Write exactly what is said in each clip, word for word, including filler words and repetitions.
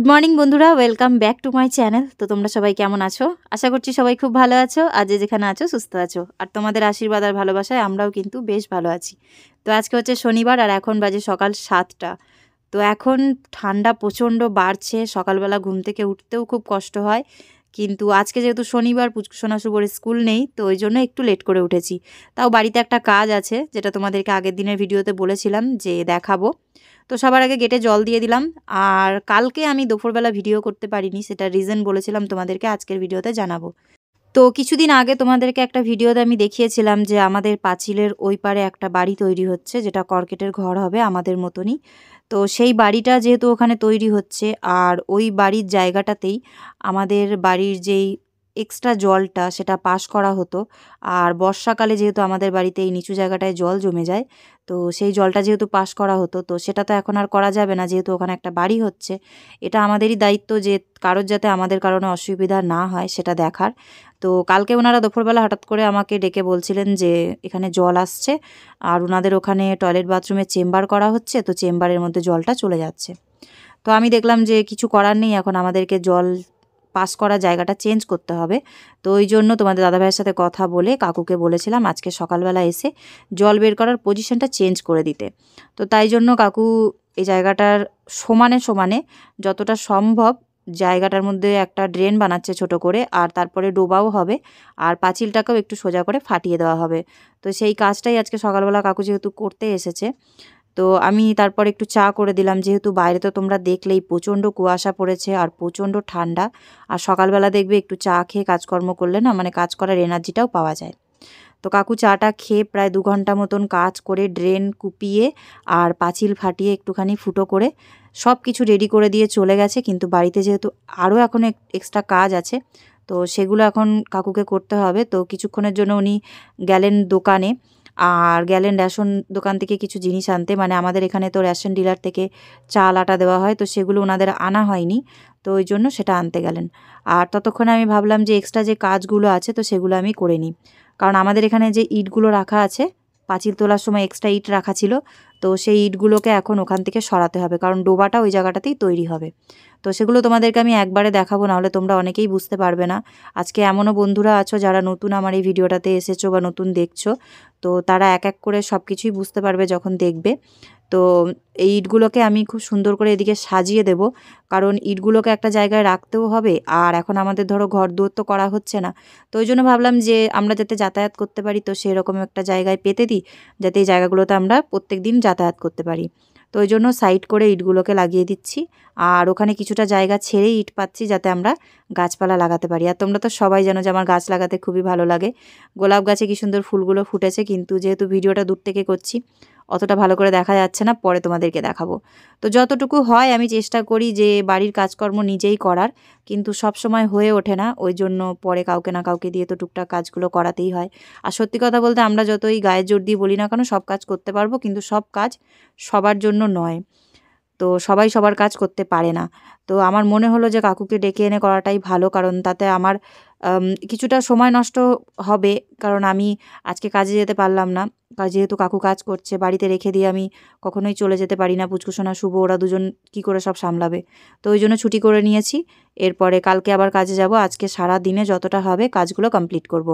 Good morning বন্ধুরা, welcome back to my channel. তো তোমরা সবাই কেমন আছো? আশা করছি সবাই খুব ভালো আছো, আর যে যেখানে আছো সুস্থ আছো। আর তোমাদের আশীর্বাদ আর ভালোবাসায় আমরাও কিন্তু বেশ ভালো আছি। তো আজকে হচ্ছে শনিবার, আর এখন বাজে সকাল সাতটা। তো এখন ঠান্ডা প্রচণ্ড বাড়ছে, সকালবেলা ঘুম থেকে উঠতেও খুব কষ্ট হয়। কিন্তু আজকে যেহেতু শনিবার, পুচকুসোনা শুভর স্কুল নেই, তো ওই জন্য একটু লেট করে উঠেছি। তাও বাড়িতে একটা কাজ আছে, যেটা তোমাদেরকে আগের দিনের ভিডিওতে বলেছিলাম যে দেখাবো। তো সবার আগে গেটে জল দিয়ে দিলাম। আর কালকে আমি দুপুরবেলা ভিডিও করতে পারিনি, সেটা রিজন বলেছিলাম তোমাদেরকে, আজকের ভিডিওতে জানাবো। তো কিছুদিন আগে তোমাদেরকে একটা ভিডিওতে আমি দেখিয়েছিলাম যে আমাদের পাঁচিলের ওই পারে একটা বাড়ি তৈরি হচ্ছে, যেটা কর্কেটের ঘর হবে আমাদের মতনই। তো সেই বাড়িটা যেহেতু ওখানে তৈরি হচ্ছে, আর ওই বাড়ির জায়গাটাতেই আমাদের বাড়ির যেই এক্সট্রা জলটা সেটা পাস করা হতো। আর বর্ষাকালে যেহেতু আমাদের বাড়িতে এই নিচু জায়গাটায় জল জমে যায়, তো সেই জলটা যেহেতু পাস করা হতো, তো সেটা তো এখন আর করা যাবে না, যেহেতু ওখানে একটা বাড়ি হচ্ছে। এটা আমাদেরই দায়িত্ব যে কারোর যাতে আমাদের কারণে অসুবিধা না হয় সেটা দেখার। তো কালকে ওনারা দুপুরবেলা হঠাৎ করে আমাকে ডেকে বলছিলেন যে এখানে জল আসছে, আর ওনাদের ওখানে টয়লেট বাথরুমের চেম্বার করা হচ্ছে, তো চেম্বারের মধ্যে জলটা চলে যাচ্ছে। তো আমি দেখলাম যে কিছু করার নেই, এখন আমাদেরকে জল পাস করা জায়গাটা চেঞ্জ করতে হবে। তো ওই জন্য তোমাদের দাদাভাইয়ের সাথে কথা বলে কাকুকে বলেছিলাম আজকে সকালবেলা এসে জল বের করার পজিশনটা চেঞ্জ করে দিতে। তো তাই জন্য কাকু এই জায়গাটার সমানে সমানে যতটা সম্ভব জায়গাটার মধ্যে একটা ড্রেন বানাচ্ছে ছোট করে, আর তারপরে ডোবাও হবে, আর পাঁচিলটাকেও একটু সোজা করে ফাটিয়ে দেওয়া হবে। তো সেই কাজটাই আজকে সকালবেলা কাকু যেহেতু করতে এসেছে, তো আমি তারপর একটু চা করে দিলাম, যেহেতু বাইরে তো তোমরা দেখলেই প্রচণ্ড কুয়াশা পড়েছে আর প্রচণ্ড ঠান্ডা। আর সকালবেলা দেখবে একটু চা খেয়ে কাজকর্ম করলে না, মানে কাজ করার এনার্জিটাও পাওয়া যায়। তো কাকু চাটা খেয়ে প্রায় দু ঘন্টা মতন কাজ করে ড্রেন কুপিয়ে আর পাঁচিল ফাটিয়ে একটুখানি ফুটো করে সব কিছু রেডি করে দিয়ে চলে গেছে। কিন্তু বাড়িতে যেহেতু আরও এখন এক্সট্রা কাজ আছে, তো সেগুলো এখন কাকুকে করতে হবে। তো কিছুক্ষণের জন্য উনি গেলেন দোকানে, আর গেলেন রেশন দোকান থেকে কিছু জিনিস আনতে। মানে আমাদের এখানে তো রেশন ডিলার থেকে চাল আটা দেওয়া হয়, তো সেগুলো ওনাদের আনা হয়নি, তো ওই জন্য সেটা আনতে গেলেন। আর ততক্ষণে আমি ভাবলাম যে এক্সট্রা যে কাজগুলো আছে তো সেগুলো আমি করে নিই, কারণ আমাদের এখানে যে ইটগুলো রাখা আছে, পাঁচিল তোলার সময় এক্সট্রা ইট রাখা ছিল, তো সেই ইটগুলোকে এখন ওখান থেকে সরাতে হবে, কারণ ডোবাটা ওই জায়গাটাতেই তৈরি হবে। তো সেগুলো তোমাদেরকে আমি একবারে দেখাবো, নাহলে তোমরা অনেকেই বুঝতে পারবে না। আজকে এমনও বন্ধুরা আছো যারা নতুন আমার এই ভিডিওটাতে এসেছো বা নতুন দেখছো, তো তারা এক এক করে সব কিছুই বুঝতে পারবে যখন দেখবে। তো এই ইটগুলোকে আমি খুব সুন্দর করে এদিকে সাজিয়ে দেব, কারণ ইটগুলোকে একটা জায়গায় রাখতেও হবে। আর এখন আমাদের ধরো ঘর দুয়ার তো করা হচ্ছে না, তো ওই জন্য ভাবলাম যে আমরা যাতে যাতায়াত করতে পারি, তো সেরকম একটা জায়গায় পেতে দিই, যাতে এই জায়গাগুলোতে আমরা প্রত্যেক দিন যাতায়াত করতে পারি। তো ওই জন্য সাইড করে ইটগুলোকে লাগিয়ে দিচ্ছি, আর ওখানে কিছুটা জায়গা ছেড়েই ইট পাচ্ছি যাতে আমরা গাছপালা লাগাতে পারি। আর তোমরা তো সবাই জানো যে আমার গাছ লাগাতে খুবই ভালো লাগে। গোলাপ গাছে কি সুন্দর ফুলগুলো ফুটেছে, কিন্তু যেহেতু ভিডিওটা দূর থেকে করছি অতটা ভালো করে দেখা যাচ্ছে না, পরে তোমাদেরকে দেখাবো। তো যতটুকু হয় আমি চেষ্টা করি যে বাড়ির কাজকর্ম নিজেই করার, কিন্তু সব সময় হয়ে ওঠে না, ওই জন্য পরে কাউকে না কাউকে দিয়ে তো টুকটাক কাজগুলো করাতেই হয়। আর সত্যি কথা বলতে আমরা যতই গায়ের জোর দিয়ে বলি না কেন সব কাজ করতে পারবো, কিন্তু সব কাজ সবার জন্য নয়, তো সবাই সবার কাজ করতে পারে না। তো আমার মনে হলো যে কাকুকে ডেকে এনে করাটাই ভালো, কারণ তাতে আমার কিছুটা সময় নষ্ট হবে, কারণ আমি আজকে কাজে যেতে পারলাম না, যেহেতু কাকু কাজ করছে। বাড়িতে রেখে দিয়ে আমি কখনোই চলে যেতে পারি না, পুচকুসোনা শুভ ওরা দুজন কি করে সব সামলাবে, তো ওই জন্য ছুটি করে নিয়েছি। এরপরে কালকে আবার কাজে যাব, আজকে সারা দিনে যতটা হবে কাজগুলো কমপ্লিট করব।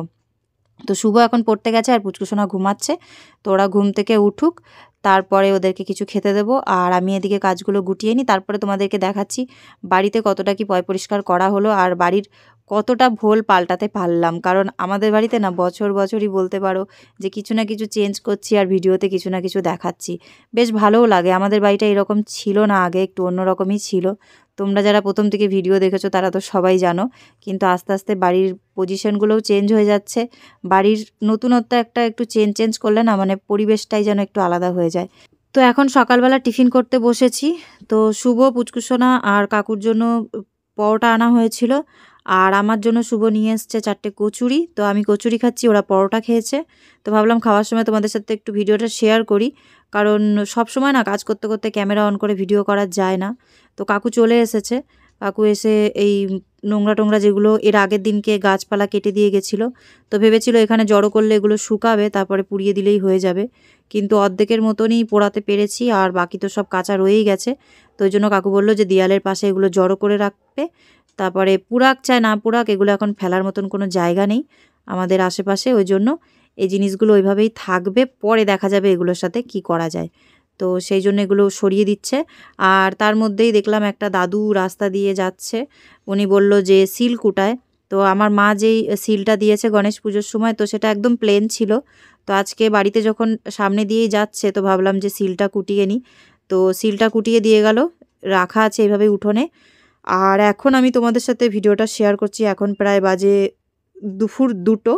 তো শুভ এখন পড়তে গেছে আর পুচকুসোনা ঘুমাচ্ছে, তো ওরা ঘুম থেকে উঠুক, তারপরে ওদেরকে কিছু খেতে দেবো, আর আমি এদিকে কাজগুলো গুটিয়ে নিই। তারপরে তোমাদেরকে দেখাচ্ছি বাড়িতে কতটা কি পয় পরিষ্কার করা হলো, আর বাড়ির কতটা ভোল পাল্টাতে পারলাম। কারণ আমাদের বাড়িতে না বছর বছরই বলতে পারো যে কিছু না কিছু চেঞ্জ করছি, আর ভিডিওতে কিছু না কিছু দেখাচ্ছি, বেশ ভালোও লাগে। আমাদের বাড়িটা এরকম ছিল না আগে, একটু অন্যরকমই ছিল। তোমরা যারা প্রথম থেকে ভিডিও দেখেছো তারা তো সবাই জানো, কিন্তু আস্তে আস্তে বাড়ির পজিশনগুলোও চেঞ্জ হয়ে যাচ্ছে। বাড়ির নতুনত্ব একটা একটু চেঞ্জ চেঞ্জ করলে না, মানে পরিবেশটাই যেন একটু আলাদা হয়ে যায়। তো এখন সকালবেলা টিফিন করতে বসেছি। তো শুভ, পুচকুসোনা আর কাকুর জন্য পরোটা আনা হয়েছিল, আর আমার জন্য শুভ নিয়ে এসছে চারটে কচুরি। তো আমি কচুরি খাচ্ছি, ওরা পরোটা খেয়েছে। তো ভাবলাম খাওয়ার সময় তোমাদের সাথে একটু ভিডিওটা শেয়ার করি, কারণ সব সময় না কাজ করতে করতে ক্যামেরা অন করে ভিডিও করা যায় না। তো কাকু চলে এসেছে, কাকু এসে এই নোংরা টোংরা যেগুলো এর আগের দিনকে গাছপালা কেটে দিয়ে গেছিলো, তো ভেবেছিল এখানে জড়ো করলে এগুলো শুকাবে, তারপরে পুড়িয়ে দিলেই হয়ে যাবে। কিন্তু অর্ধেকের মতনই পোড়াতে পেরেছি, আর বাকি তো সব কাঁচা রয়েই গেছে। তো ওই জন্য কাকু বললো যে দেয়ালের পাশে এগুলো জড়ো করে রাখবে, তারপরে পুরাক চায় না পুরাক, এগুলো এখন ফেলার মতন কোনো জায়গা নেই আমাদের আশেপাশে, ওই জন্য এই জিনিসগুলো ওইভাবেই থাকবে, পরে দেখা যাবে এগুলোর সাথে কি করা যায়। তো সেই জন্য এগুলো সরিয়ে দিচ্ছে। আর তার মধ্যেই দেখলাম একটা দাদু রাস্তা দিয়ে যাচ্ছে, উনি বলল যে সিল কুটায়। তো আমার মা যেই সিলটা দিয়েছে গণেশ পুজোর সময়, তো সেটা একদম প্লেন ছিল। তো আজকে বাড়িতে যখন সামনে দিয়েই যাচ্ছে, তো ভাবলাম যে সিলটা কুটিয়ে নিই। তো সিলটা কুটিয়ে দিয়ে গেল, রাখা আছে এইভাবে উঠোনে। আর এখন আমি তোমাদের সাথে ভিডিওটা শেয়ার করছি, এখন প্রায় বাজে দুপুর দুটো।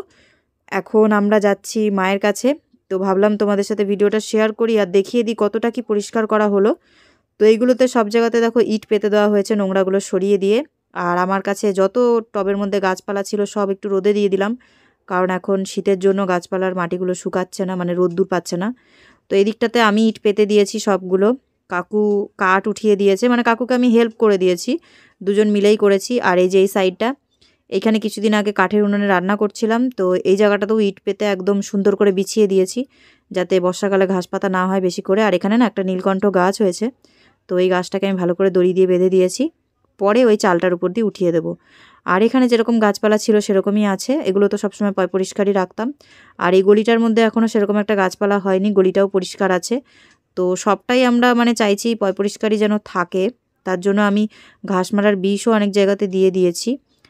এখন আমরা যাচ্ছি মায়ের কাছে, তো ভাবলাম তোমাদের সাথে ভিডিওটা শেয়ার করি আর দেখিয়ে দিই কতটা কি পরিষ্কার করা হলো। তো এইগুলোতে সব জায়গাতে দেখো ইট পেতে দেওয়া হয়েছে নোংরাগুলো সরিয়ে দিয়ে। আর আমার কাছে যত টবের মধ্যে গাছপালা ছিল সব একটু রোদে দিয়ে দিলাম, কারণ এখন শীতের জন্য গাছপালার মাটিগুলো শুকাচ্ছে না, মানে রোদ্দুর পাচ্ছে না। তো এই দিকটাতে আমি ইট পেতে দিয়েছি সবগুলো, কাকু কাঠ উঠিয়ে দিয়েছে, মানে কাকুকে আমি হেল্প করে দিয়েছি, দুজন মিলেই করেছি। আর এই যে এই সাইডটা, এইখানে কিছুদিন আগে কাঠের উনুনে রান্না করছিলাম, তো এই জায়গাটাতেও ইট পেতে একদম সুন্দর করে বিছিয়ে দিয়েছি, যাতে বর্ষাকালে ঘাস পাতা না হয় বেশি করে। আর এখানে না একটা নীলকণ্ঠ গাছ হয়েছে, তো এই গাছটাকে আমি ভালো করে দড়ি দিয়ে বেঁধে দিয়েছি, পরে ওই চালটার উপর দিয়ে উঠিয়ে দেবো। আর এখানে যেরকম গাছপালা ছিল সেরকমই আছে, এগুলো তো সবসময় পয় পরিষ্কারই রাখতাম। আর এই গলিটার মধ্যে এখনও সেরকম একটা গাছপালা হয়নি, গলিটাও পরিষ্কার আছে। তো সবটাই আমরা মানে চাইছি পয় পরিষ্কারই যেন থাকে, তার জন্য আমি ঘাস মারার বিষও অনেক জায়গাতে দিয়ে দিয়েছি।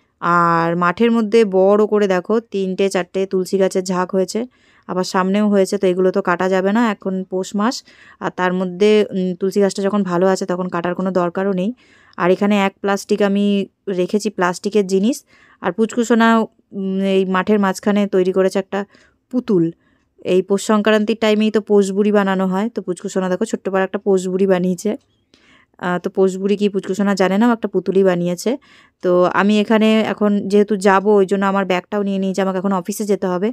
আর মাঠের মধ্যে বড় করে দেখো তিনটে চারটে তুলসী গাছের ঝাঁক হয়েছে, আবার সামনেও হয়েছে। তো এগুলো তো কাটা যাবে না, এখন পৌষ মাস, আর তার মধ্যে তুলসী গাছটা যখন ভালো আছে তখন কাটার কোনো দরকারও নেই। আর এখানে এক প্লাস্টিক আমি রেখেছি প্লাস্টিকের জিনিস, আর পুচকুসোনা এই মাঠের মাঝখানে তৈরি করেছে একটা পুতুল। এই পৌষ সংক্রান্তির টাইমেই তো পৌষবুড়ি বানানো হয়, তো পুচকুসোনা দেখো ছোট্ট পাড়া একটা পৌষবুড়ি বানিয়েছে। তো পৌষবুড়ি কি পুচকুসোনা জানে না, একটা পুতুলি বানিয়েছে। তো আমি এখানে এখন যেহেতু যাব, ওই জন্য আমার ব্যাগটাও নিয়ে নিয়েছি, আমাকে এখন অফিসে যেতে হবে।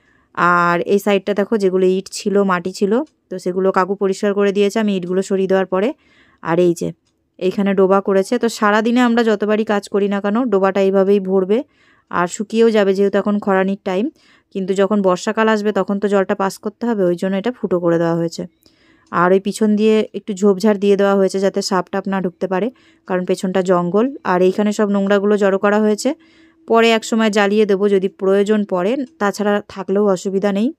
আর এই সাইডটা দেখো যেগুলো ইট ছিল মাটি ছিল, তো সেগুলো কাকু পরিষ্কার করে দিয়েছে আমি ইটগুলো সরিয়ে দেওয়ার পরে। আর এই যে এইখানে ডোবা করেছে, তো সারাদিনে আমরা যতবারই কাজ করি না কেন ডোবাটা এইভাবেই ভরবে, আর শুকিয়েও যাবে যেহেতু এখন খরানির টাইম। কিন্তু যখন বর্ষাকাল আসবে তখন তো জলটা পাস করতে হবে, ওই জন্য এটা ফুটো করে দেওয়া হয়েছে। আর ওই পিছন দিয়ে একটু ঝোপঝাড় দিয়ে দেওয়া হয়েছে যাতে সাপ টাপ না ঢুকতে পারে, কারণ পেছনটা জঙ্গল। আর এইখানে সব নোংরাগুলো জড়ো করা হয়েছে, পরে এক সময় জ্বালিয়ে দেবো যদি প্রয়োজন পড়ে, তাছাড়া থাকলেও অসুবিধা নেই।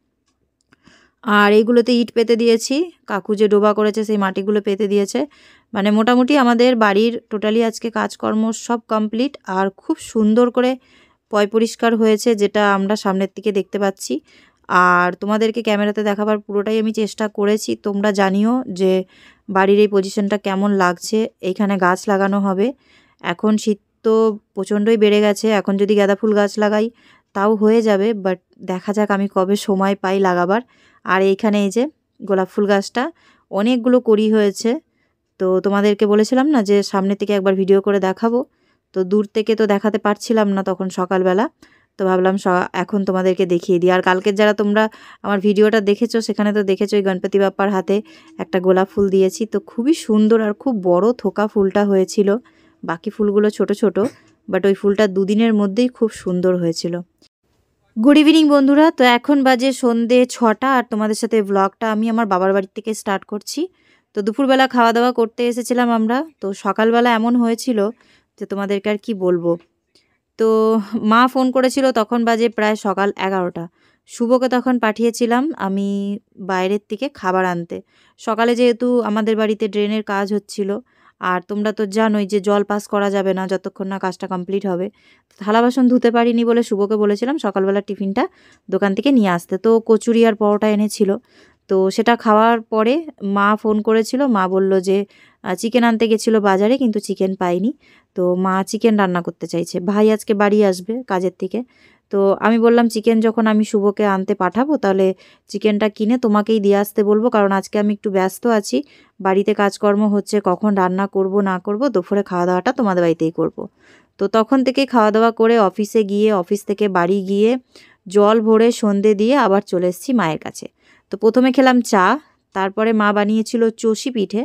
আর এইগুলোতে ইট পেতে দিয়েছি, কাকু যে ডোবা করেছে সেই মাটিগুলো পেতে দিয়েছে। মানে মোটামুটি আমাদের বাড়ির টোটালি আজকে কাজকর্ম সব কমপ্লিট, আর খুব সুন্দর করে পয় পরিষ্কার হয়েছে, যেটা আমরা সামনের দিকে দেখতে পাচ্ছি। আর তোমাদেরকে ক্যামেরাতে দেখাবার পুরোটাই আমি চেষ্টা করেছি, তোমরা জানিও যে বাড়ির এই পজিশনটা কেমন লাগছে। এইখানে গাছ লাগানো হবে, এখন শীত তো প্রচণ্ডই বেড়ে গেছে, এখন যদি গাঁদা ফুল গাছ লাগাই তাও হয়ে যাবে, বাট দেখা যাক আমি কবে সময় পাই লাগাবার। আর এইখানে এই যে গোলাপ ফুল গাছটা অনেকগুলো কড়ি হয়েছে, তো তোমাদেরকে বলেছিলাম না যে সামনে থেকে একবার ভিডিও করে দেখাবো, তো দূর থেকে তো দেখাতে পারছিলাম না তখন সকালবেলা, তো ভাবলাম এখন তোমাদেরকে দেখিয়ে দিই। আর কালকের যারা তোমরা আমার ভিডিওটা দেখেছো সেখানে তো দেখেছো ওই গণপতি বাপ্পার হাতে একটা গোলাপ ফুল দিয়েছি, তো খুবই সুন্দর আর খুব বড় থোকা ফুলটা হয়েছিল, বাকি ফুলগুলো ছোট ছোট, বাট ওই ফুলটা দুদিনের মধ্যেই খুব সুন্দর হয়েছিল। গুড ইভিনিং বন্ধুরা, তো এখন বাজে সন্ধে ছটা, আর তোমাদের সাথে ব্লগটা আমি আমার বাবার বাড়ির থেকে স্টার্ট করছি। তো দুপুরবেলা খাওয়া দাওয়া করতে এসেছিলাম আমরা, তো সকালবেলা এমন হয়েছিল যে তোমাদেরকে আর কি বলবো। তো মা ফোন করেছিল, তখন বাজে প্রায় সকাল এগারোটা। শুভকে তখন পাঠিয়েছিলাম আমি বাইরের থেকে খাবার আনতে। সকালে যেহেতু আমাদের বাড়িতে ড্রেনের কাজ হচ্ছিল, আর তোমরা তো জানোই যে জল পাস করা যাবে না যতক্ষণ না কাজটা কমপ্লিট হবে। থালা বাসন ধুতে পারিনি বলে শুভকে বলেছিলাম সকালবেলা টিফিনটা দোকান থেকে নিয়ে আসতে, তো কচুরি আর পরোটা এনেছিল। তো সেটা খাওয়ার পরে মা ফোন করেছিল, মা বলল যে চিকেন আনতে গেছিলো বাজারে কিন্তু চিকেন পাইনি, তো মা চিকেন রান্না করতে চাইছে। ভাই আজকে বাড়ি আসবে কাজের থেকে, তো আমি বললাম চিকেন যখন আমি শুভকে আনতে পাঠাবো তাহলে চিকেনটা কিনে তোমাকেই দিয়ে আসতে বলবো, কারণ আজকে আমি একটু ব্যস্ত আছি, বাড়িতে কাজকর্ম হচ্ছে, কখন রান্না করব না করব, দুপুরে খাওয়া দাওয়াটা তোমাদের বাড়িতেই করব। তো তখন থেকে খাওয়া দাওয়া করে অফিসে গিয়ে অফিস থেকে বাড়ি গিয়ে জল ভরে সন্ধে দিয়ে আবার চলে এসেছি মায়ের কাছে। তো প্রথমে খেলাম চা, তারপরে মা বানিয়েছিল চষি পিঠে,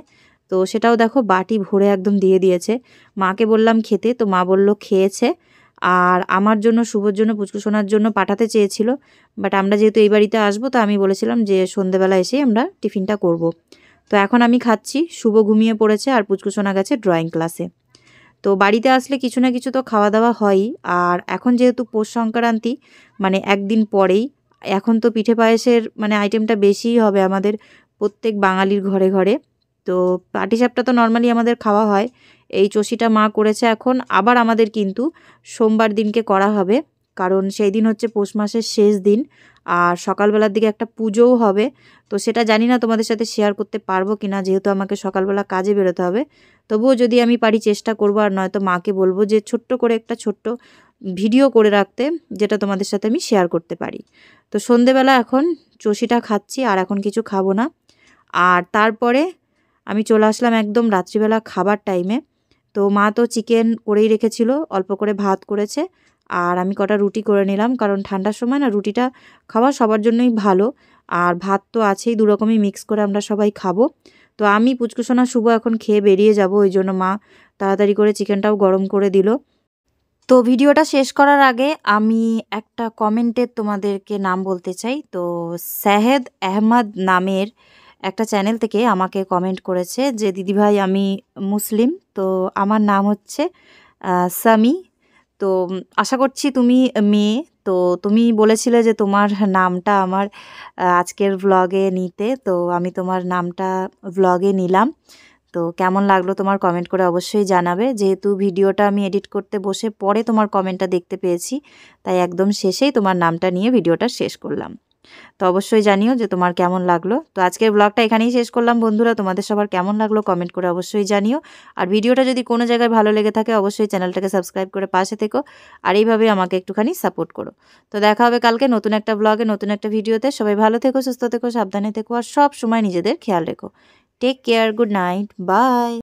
তো সেটাও দেখো বাটি ভরে একদম দিয়ে দিয়েছে। মাকে বললাম খেতে, তো মা বলল খেয়েছে। আর আমার জন্য, শুভর জন্য, পুচকু সোনার জন্য পাঠাতে চেয়েছিল, বাট আমরা যেহেতু এই বাড়িতে আসবো তো আমি বলেছিলাম যে সন্ধেবেলা এসেই আমরা টিফিনটা করব। তো এখন আমি খাচ্ছি, শুভ ঘুমিয়ে পড়েছে আর পুচকু সোনা গেছে ড্রয়িং ক্লাসে। তো বাড়িতে আসলে কিছু না কিছু তো খাওয়া দাওয়া হয়ই। আর এখন যেহেতু পৌষ সংক্রান্তি, মানে একদিন পরেই, এখন তো পিঠে পায়েসের মানে আইটেমটা বেশিই হবে আমাদের প্রত্যেক বাঙালির ঘরে ঘরে। তো পাটিসাপটা তো নর্মালি আমাদের খাওয়া হয়, এই চষিটা মা করেছে এখন আবার আমাদের কিন্তু সোমবার দিনকে করা হবে, কারণ সেই দিন হচ্ছে পৌষ মাসের শেষ দিন আর সকালবেলার দিকে একটা পুজোও হবে। তো সেটা জানি না তোমাদের সাথে শেয়ার করতে পারবো কিনা, যেহেতু আমাকে সকালবেলা কাজে বেরোতে হবে। তবুও যদি আমি পারি চেষ্টা করবো, আর নয়তো মাকে বলবো যে ছোট্ট করে একটা ছোট্ট ভিডিও করে রাখতে, যেটা তোমাদের সাথে আমি শেয়ার করতে পারি। তো সন্ধেবেলা এখন চষিটা খাচ্ছি, আর এখন কিছু খাবো না। আর তারপরে আমি চলে আসলাম একদম রাত্রিবেলা খাবার টাইমে। তো মা তো চিকেন করেই রেখেছিল, অল্প করে ভাত করেছে, আর আমি কটা রুটি করে নিলাম, কারণ ঠান্ডার সময় না রুটিটা খাওয়া সবার জন্যই ভালো। আর ভাত তো আছেই, দুরকমই মিক্স করে আমরা সবাই খাবো। তো আমি, পুচকু সোনা, শুভ এখন খেয়ে বেরিয়ে যাব, ওই জন্য মা তাড়াতাড়ি করে চিকেনটাও গরম করে দিল। তো ভিডিওটা শেষ করার আগে আমি একটা কমেন্টের তোমাদেরকে নাম বলতে চাই। তো শাহেদ আহমদ নামের একটা চ্যানেল থেকে আমাকে কমেন্ট করেছে যে দিদিভাই আমি মুসলিম, তো আমার নাম হচ্ছে সামি। তো আশা করছি তুমি মেয়ে, তো তুমি বলেছিলে যে তোমার নামটা আমার আজকের ভ্লগে নিতে, তো আমি তোমার নামটা ভ্লগে নিলাম। তো কেমন লাগলো তোমার কমেন্ট করে অবশ্যই জানাবে। যেহেতু ভিডিওটা আমি এডিট করতে বসে পরে তোমার কমেন্টটা দেখতে পেয়েছি, তাই একদম শেষেই তোমার নামটা নিয়ে ভিডিওটা শেষ করলাম। তো অবশ্যই জানিও যে তোমার কেমন লাগলো। তো আজকের ব্লগটা এখানেই শেষ করলাম বন্ধুরা, তোমাদের সবার কেমন লাগলো কমেন্ট করে অবশ্যই জানিও। আর ভিডিওটা যদি কোনো জায়গায় ভালো লেগে থাকে অবশ্যই চ্যানেলটাকে সাবস্ক্রাইব করে পাশে থেকো, আর এইভাবে আমাকে একটুখানি সাপোর্ট করো। তো দেখা হবে কালকে নতুন একটা ব্লগে, নতুন একটা ভিডিওতে। সবাই ভালো থেকো, সুস্থ থেকো, সাবধানে থেকো, আর সব সময় নিজেদের খেয়াল রেখো। Take care, good night, by.